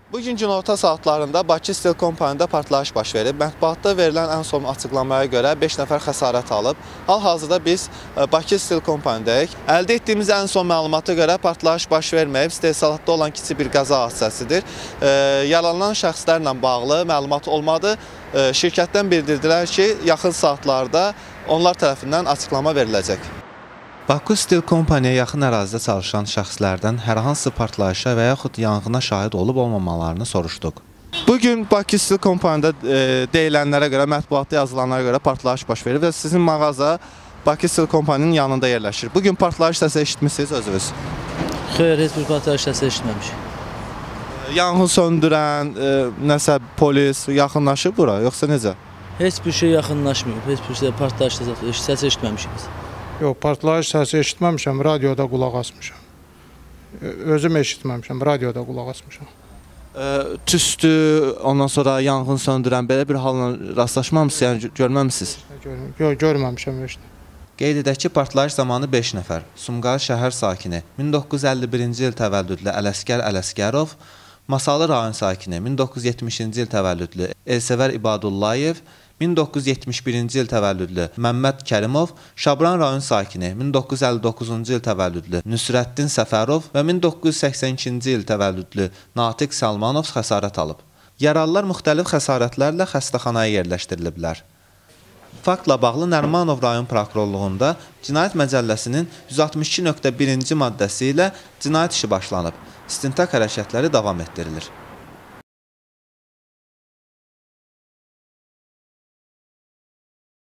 Bugün günorta saatlarında Bakı Stil Kompaniyasında partlayış baş verib. Mətbuatda verilən ən son açıqlamaya görə 5 nəfər xəsarət alıb. Hal-hazırda biz Bakı Stil Kompaniyasındayıq. Əldə etdiyimiz ən son məlumata görə partlayış baş verməyib. İstehsalatda olan kiçik bir qəza hadisəsidir. Yaralanan şəxslərlə bağlı məlumat olmadı. Şirkətdən bildirdilər ki, yaxın saatlarda onlar tərəfindən açıqlama veriləcək. Bakı Stil Kompaniyaya yaxın ərazidə çalışan şəxslərdən hər hansı partlayışa və yaxud yanğına şahid olub-olmamalarını soruşduq. Bugün Bakı Stil Kompaniyada deyilənlərə görə, mətbuatda yazılanlara görə partlayış baş verir və sizin mağaza Bakı Stil Kompaniyasının yanında yerləşir. Bugün partlayış səsi eşitmişsiniz özünüz? Xeyr, heç bir partlayış səsi eşitməmişik. Yanğın söndürən, nəsə polis yaxınlaşıb bura, yoxsa necə? Heç bir şey yaxınlaşmıyıb, heç bir şey partlayış səsi eşitməmişik biz. Yox, partlayış səsi eşitməmişəm, radioda qulaq asmışam. Özüm eşitməmişəm, radioda qulaq asmışam. Tüstü, ondan sonra yanğın söndürən belə bir halla rastlaşmamısınız, yəni görməmisiniz? Yox, görməmişəm heç də. Qeyd edək ki, partlayış zamanı 5 nəfər, Sumqayıt şəhər sakini, 1951-ci il təvəllüdlü Ələsgər Ələsgərov, Masalı rayon sakini, 1970-ci il təvəllüdlü Elsəvər İbadullayev, 1971-ci il təvəllüdlü Məmməd Kərimov, Şabran rayon sakini, 1959-cu il təvəllüdlü Nüsrəddin Səfərov və 1982-ci il təvəllüdlü Natiq Salmanov xəsarət alıb. Yaralılar müxtəlif xəsarətlərlə xəstəxanaya yerləşdiriliblər. Faktla bağlı Nərimanov rayon prokurorluğunda Cinayət Məcəlləsinin 162.1-ci maddəsi ilə cinayət işi başlanıb. İstintaq hərəkətləri davam etdirilir.